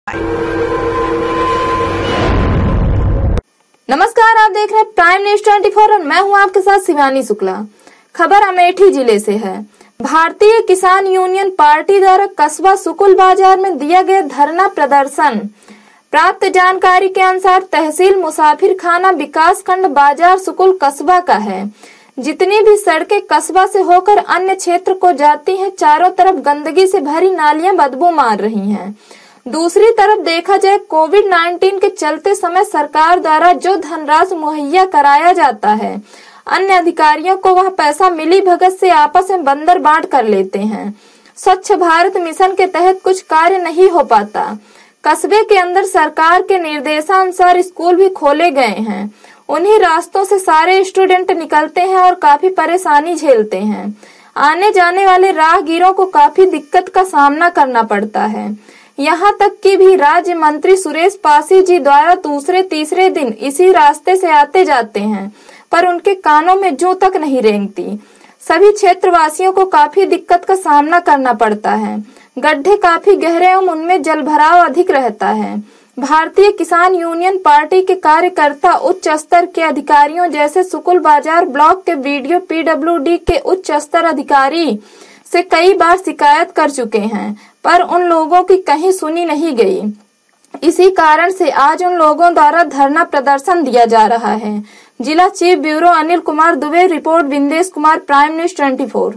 नमस्कार, आप देख रहे हैं प्राइम न्यूज 24 और मैं हूं आपके साथ शिवानी शुक्ला। खबर अमेठी जिले से है। भारतीय किसान यूनियन पार्टी द्वारा कस्बा सुकुल बाजार में दिया गया धरना प्रदर्शन। प्राप्त जानकारी के अनुसार तहसील मुसाफिर खाना विकास खंड बाजार सुकुल कस्बा का है। जितनी भी सड़कें कस्बा से होकर अन्य क्षेत्र को जाती हैं, चारों तरफ गंदगी से भरी नालियां बदबू मार रही हैं। दूसरी तरफ देखा जाए, कोविड-19 के चलते समय सरकार द्वारा जो धनराशि मुहैया कराया जाता है, अन्य अधिकारियों को वह पैसा मिली भगत से आपस में बंदर बांट कर लेते हैं। स्वच्छ भारत मिशन के तहत कुछ कार्य नहीं हो पाता। कस्बे के अंदर सरकार के निर्देशानुसार स्कूल भी खोले गए हैं। उन्हीं रास्तों से सारे स्टूडेंट निकलते हैं और काफी परेशानी झेलते हैं। आने जाने वाले राहगीरों को काफी दिक्कत का सामना करना पड़ता है। यहाँ तक कि भी राज्य मंत्री सुरेश पासी जी द्वारा दूसरे तीसरे दिन इसी रास्ते से आते जाते हैं, पर उनके कानों में जूं तक नहीं रेंगती। सभी क्षेत्रवासियों को काफी दिक्कत का सामना करना पड़ता है। गड्ढे काफी गहरे एवं उनमें जलभराव अधिक रहता है। भारतीय किसान यूनियन पार्टी के कार्यकर्ता उच्च स्तर के अधिकारियों जैसे सुकुल बाजार ब्लॉक के वीडियो पीडब्ल्यूडी के उच्च स्तर अधिकारी से कई बार शिकायत कर चुके हैं, पर उन लोगों की कहीं सुनी नहीं गई। इसी कारण से आज उन लोगों द्वारा धरना प्रदर्शन दिया जा रहा है। जिला chief bureau Anil Kumar Dubey, report Bindesh Kumar, prime news 24।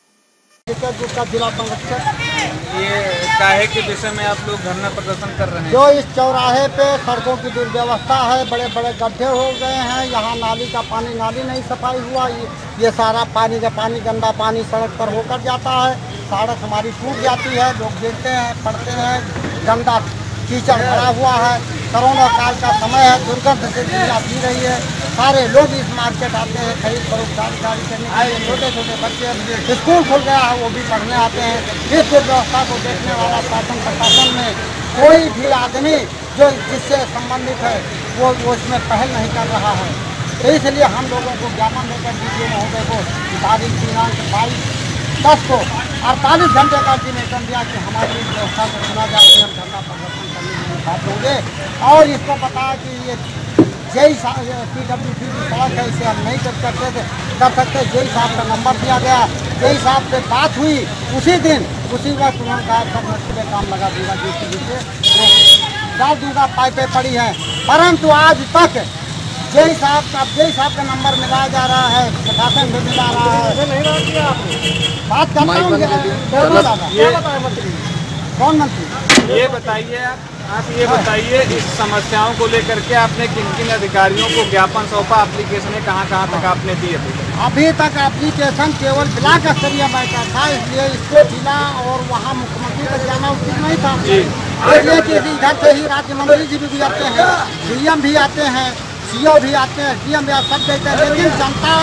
ये काहे के विषय में आप लोग धरना प्रदर्शन कर रहे हैं? जो इस चौराहे पे सड़कों की दुर्व्यवस्था है, बड़े बड़े गड्ढे हो गए हैं, यहाँ नाली का पानी, नाली नहीं सफाई हुआ, ये सारा पानी का पानी, गंदा पानी सड़क पर होकर जाता है। सड़क हमारी टूट जाती है, लोग गिरते हैं, पड़ते हैं, गंदा कीचड़ भरा हुआ है। कोरोना काल का समय है, दुर्गंध से दुनिया पी रही है। सारे लोग इस मार्केट आते हैं खरीद फरोख्त खरीदारी करने के लिए। छोटे छोटे बच्चे, स्कूल खुल गया है, वो भी पढ़ने आते हैं। इस दुर्व्यवस्था को देखने वाला शासन प्रशासन में कोई भी आदमी जो जिससे संबंधित है वो इसमें पहल नहीं कर रहा है। तो इसलिए हम लोगों को ज्ञापन देकर डीजीओ महोदय को तारीख दिनांक 22/10 को 48 घंटे का अल्टीमेटम दिया कि हमारी इस व्यवस्था को सुना जाए, हम धरना प्रदर्शन करने के लिए बात होंगे। और इसको बताया कि ये जेई पीडब्ल्यूडी की सड़क है, इसे हम नहीं कर सकते। जेई साहब का नंबर दिया गया, जेई साहब से बात हुई उसी दिन, उसी वक्त उन्होंने कहा सब मुश्किलें काम लगा दूंगा, जिससे डाल दूंगा, पाइपें पड़ी हैं। परंतु आज तक जेई साहब का नंबर मिलाया जा रहा है, प्रशासन भी मिला रहा है। बात करता हूँ, कौन मंत्री? ये बताइए, आप ये बताइए, इस समस्याओं को लेकर के आपने किन किन अधिकारियों को ज्ञापन सौंपा? एप्लीकेशन कहाँ तक आपने दी? अभी तक एप्लीकेशन केवल ब्लॉक स्तरीय बैठा था, इसलिए इसको जिला और वहाँ मुख्यमंत्री तक जाना उचित नहीं था। इसलिए कि इधर से ही राज्य मंत्री जी भी आते हैं, डीएम भी आते हैं, सीओ भी आते हैं, डीएम भी सब देते हैं। लेकिन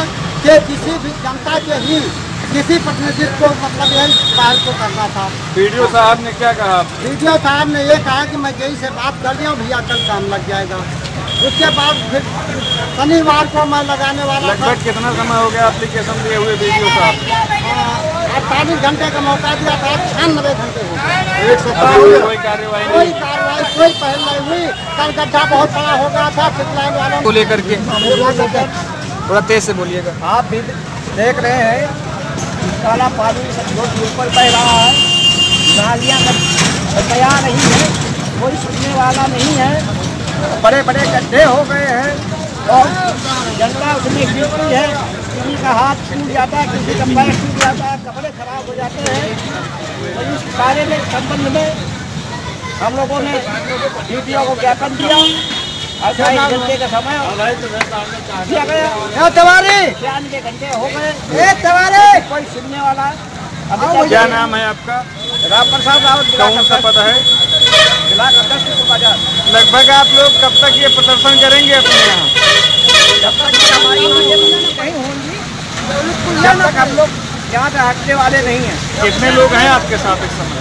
जनता के ही किसी प्रतिनिधित्व को मतलब यही पहल को करना था। वीडियो साहब ने क्या कहा? वीडियो साहब ने ये कहा कि मैं जेई से बात कर लिया, भैया कल काम लग जाएगा। उसके बाद फिर शनिवार को मैं लगाने वाला। लगभग कितना समय हो गया एप्लीकेशन दिए हुए वीडियो साहब? 48 घंटे का मौका दिया था, 96 घंटे हो गए। एक सप्ताह में कोई कार्रवाई, कोई पहल नहीं हुई। कल गड्ढा बहुत बड़ा हो गया था सिपलाइन वालों को लेकर के। थोड़ा तेज से बोलिएगा। आप भी देख रहे हैं काला पानी रोड ऊपर बह रहा है, नालियाँ तैयार नहीं है, कोई सुनने वाला नहीं है। बड़े बड़े गड्ढे हो गए हैं और जनता उसमें गिरती है। किसी का हाथ टूट जाता है, किसी का पैर टूट जाता है, कपड़े खराब हो जाते हैं। तो इस बारे में संबंध में हम लोगों ने डीटीओ को ज्ञापन दिया। 28 घंटे का समय दिया गया, 96 घंटे हो गए, कोई सुनने वाला। क्या नाम है आपका? राम प्रसाद रावत। कौन सा पद है? जिला अध्यक्ष बाजार। लगभग आप लोग कब तक ये प्रदर्शन करेंगे अपने यहाँ? जब तक हमारी नहीं होंगी, जब तक हम लोग यहाँ से हटने वाले नहीं हैं। कितने लोग हैं आपके साथ इस समय?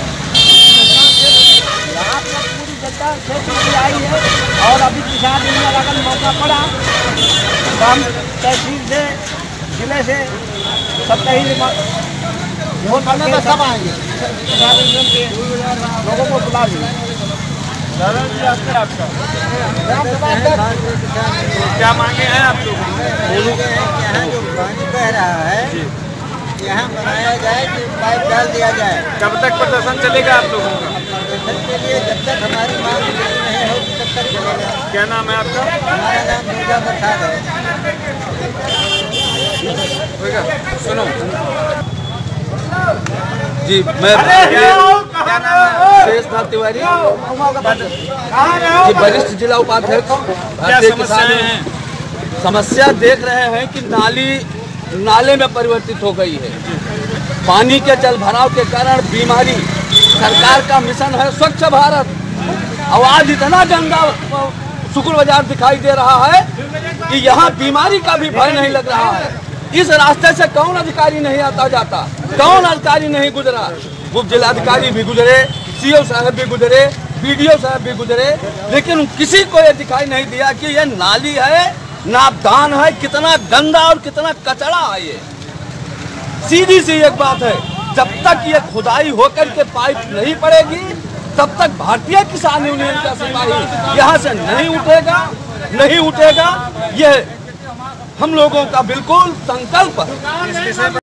यहाँ पर पूरी जनता क्षेत्र की आई है और अभी किसान दिन में अगर मौका पड़ा तो हम तहसील से, जिले से सब कहीं वोट करने में सब आएंगे। लोगों को बुला लेंगे। दादा जी आपका क्या मांगे हैं आप लोग? यहाँ जो पानी बह रहा है यहाँ बनाया जाए कि पाइप डाल दिया जाए। कब तक प्रदर्शन चलेगा आप लोगों का? प्रदर्शन के लिए जब तक हमारी मांग पूरी नहीं होगी तब तक चलेगा। क्या नाम है आपका? हमारा नाम दुर्गा प्रसाद है। सुनो जी, मैं क्या नाम है? शेषनाथ तिवारी जी, वरिष्ठ जिला उपाध्यक्ष क्या भारतीय समस्याएं किसान। हैं? समस्या देख रहे हैं कि नाले में परिवर्तित हो गई है। पानी के जल भराव के कारण बीमारी, सरकार का मिशन है स्वच्छ भारत, आवाज इतना गंदा शुक्र बाजार दिखाई दे रहा है कि यहाँ बीमारी का भी भय नहीं लग रहा है। इस रास्ते से कौन अधिकारी नहीं आता जाता, कौन अधिकारी नहीं गुजरा? उप जिलाधिकारी भी गुजरे, सीओ साहब भी गुजरे, बीडीओ साहब भी गुजरे, लेकिन किसी को ये दिखाई नहीं दिया कि ये नाली है, नापदान है, कितना गंदा और कितना कचरा है। ये सीधी सी एक बात है, जब तक ये खुदाई होकर के पाइप नहीं पड़ेगी तब तक भारतीय किसान यूनियन का सिपाही यहाँ से नहीं उठेगा। ये हम लोगों का बिल्कुल संकल्प है।